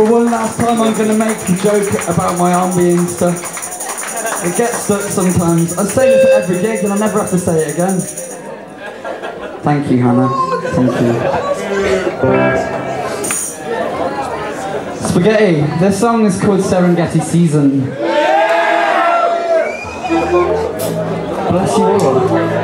For one last time, I'm going to make a joke about my arm being stuck. It gets stuck sometimes. I say this at every gig and I never have to say it again. Thank you, Hannah. Thank you. Spaghetti. This song is called Serengeti Season. Bless you all.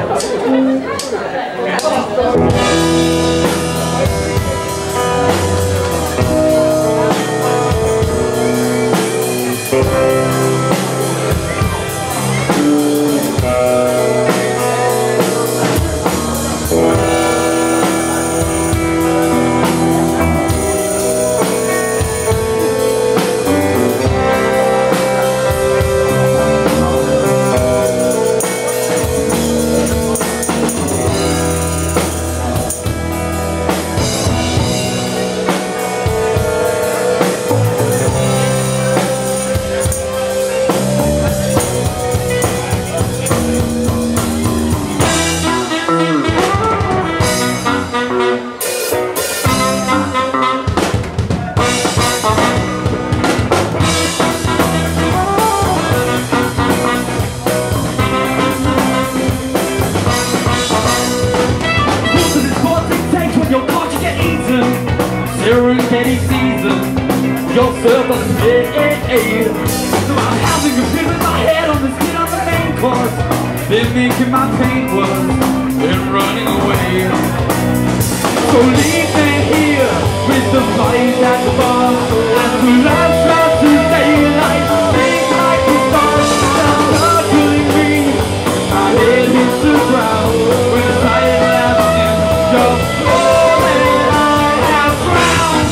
Serengeti season, your surface paid. So I'm having a fit with my head on the skin on the main course. Been making my pain worse, been running away. So leave me here with the flies at the bar, and to last out to daylight, think like the stars that are killing me. My head hits the ground when the light laughs in your soul and I have drowned.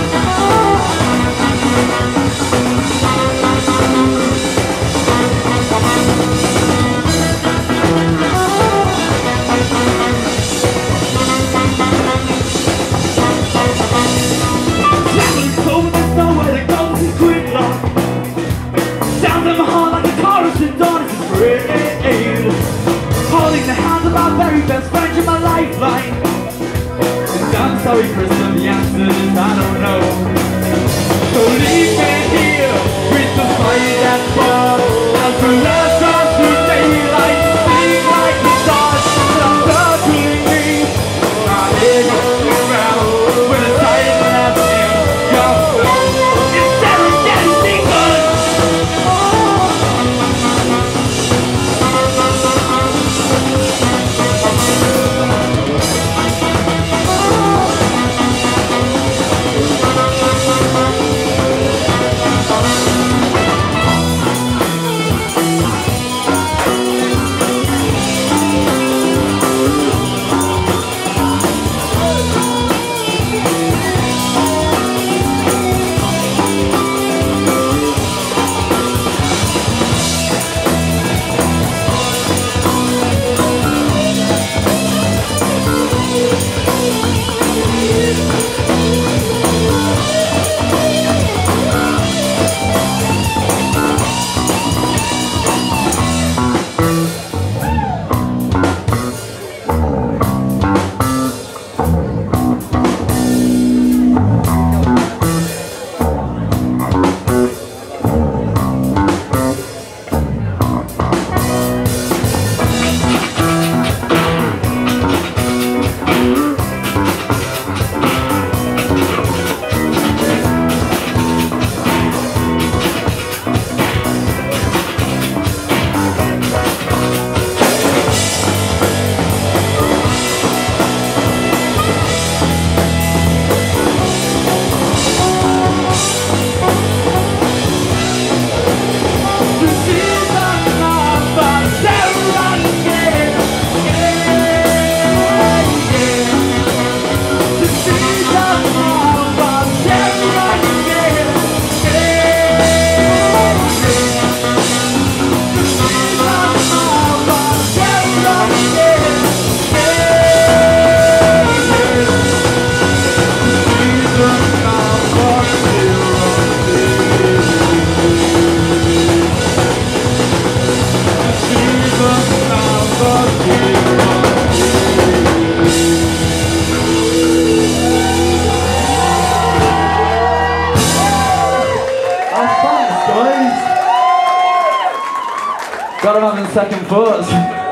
Holding the hands of my very best friend, you're my lifeline. And I'm sorry for some of the answers I don't know. So leave me here with the fire that's far, and for last time to daylight, sing like the stars that are circling me. My head goes around when the tide laughs in your soul. It's Serengeti season. boys. God, I'm having second thoughts.